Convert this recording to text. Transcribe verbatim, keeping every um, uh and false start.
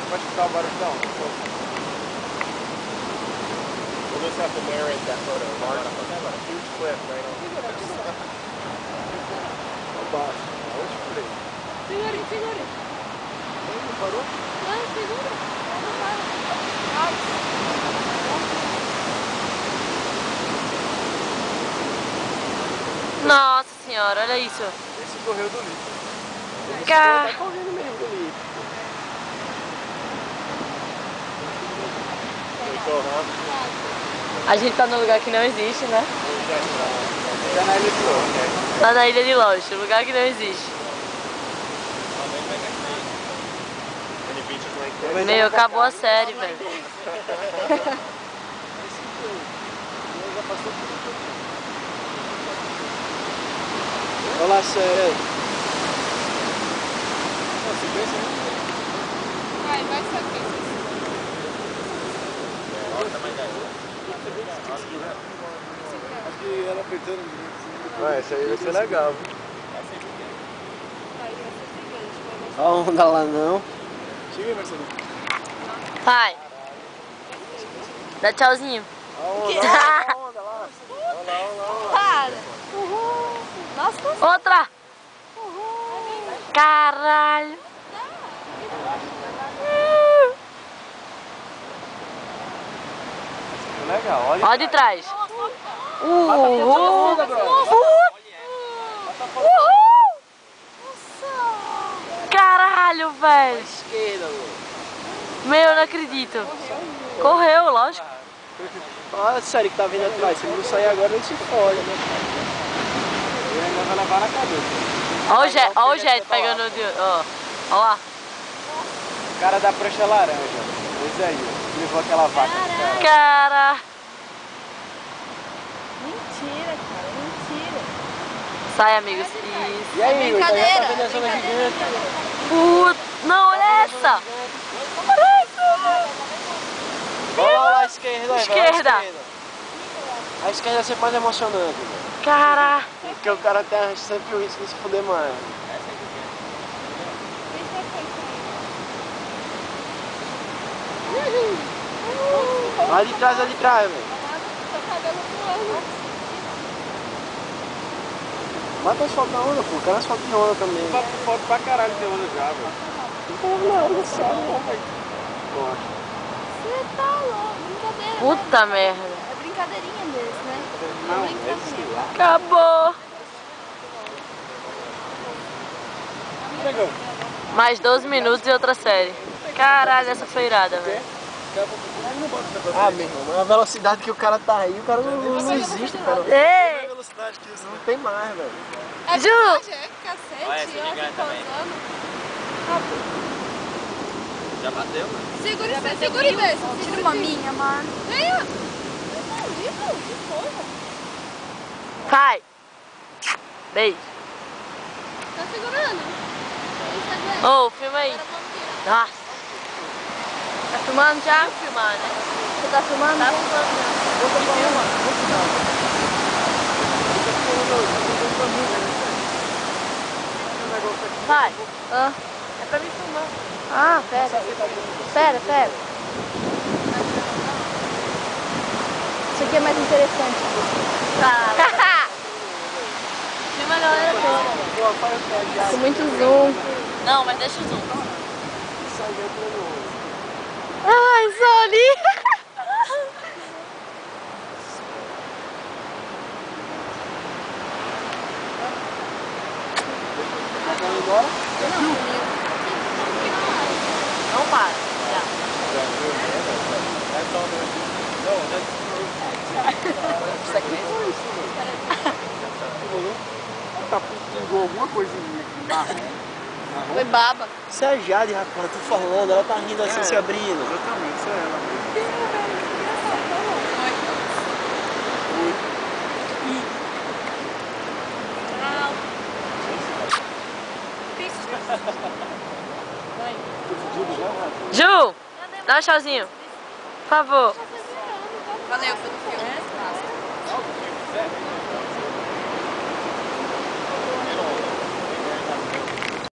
Pode escutar o barulho não? We'll just have to narrate that photo. Mark, a huge cliff right on. Abaixo. Onde foi? Segure, segure. Não parou? Não, segura. Não para. Nossa senhora, olha isso. Esse correu do litro. Esse Car... tá correndo mesmo do litro. A gente tá num lugar que não existe, né? Tá na ilha de Lourdes. Tá na ilha de Lourdes, um lugar que não existe. Meu, acabou a série, velho. Olha lá a série. Vai, vai saber. Acho que ela apertando. Vai, essa aí vai ser legal. Olha a onda lá não. Chega aí, Marcelo. Vai. Dá tchauzinho. Olha a onda lá. Olha lá, olha lá. Para. Uhul. Nossa, Outra. uhul. Caralho. Legal, olha. Olha de trás. Uhul. Uhul. Uhul. Caralho, velho. Esquerda, Meu, eu não acredito. Correu, lógico. olha a série que tá vindo atrás. Se ele não sair agora, ele se fode, né? Ele ainda vai levar na cabeça. Olha o jet, olha o jet pegando o de... Ó, ó lá. O cara da prancha laranja. Esse aí, levou aquela vaca. Cara. Cara. Mentira, cara, mentira. Sai, amigos. Isso. E aí, Igor, já tá brincadeira, vendo a zona é gigante? Puta. Não, olha essa. Olha essa. Olha lá a esquerda. Vai, Esquerda. a esquerda. A esquerda é sempre mais emocionante. Né? Cara. Porque o cara tem sempre o risco de se fuder mais. Olha de trás, olha de trás, velho. Seu cabelo voando. Mata as fotos na onda, pô. O cara as fotos de onda também. Foto pra caralho de onda já, velho. Não, não sabe, não, velho. Você tá louco, brincadeira. Puta né? merda. É brincadeirinha desse, né? Não, É brincadeira. lá. Acabou. Pegou. Mais doze minutos e outra série. Caralho, essa foi irada, velho. Ah, meu irmão, a velocidade que o cara tá aí, o cara não, não existe, cara. Ei! Velocidade que isso não tem mais, velho. É Ju! verdade, é cacete. Olha essa olha gigante que também. posando. Já bateu, mano. Segura isso, segura isso. Tira uma minha, mano. Venha. Que coisa. Vai! Beijo. Tá segurando. Isso é Ô, oh, filma aí. Agora vamos tirar. Nossa. Tá filmando já? Vou filmar, né? Você tá filmando? Tá filmando já. Eu tô falando, Vai. Ah. É pra mim filmar. Ah, pera. Pera, pera. Isso aqui é mais interessante. Tá. Filma a galera toda. Com muito zoom. Não, mas deixa o zoom. Ai, Sony! Não para. Já. Isso aqui tá pingou alguma coisa em mim aqui. Foi baba. Isso é a Jade, rapaz, eu tô falando, ela tá rindo assim, se abrindo. Exatamente, isso é Ju, dá um tchauzinho. Por favor. Valeu pelo filme.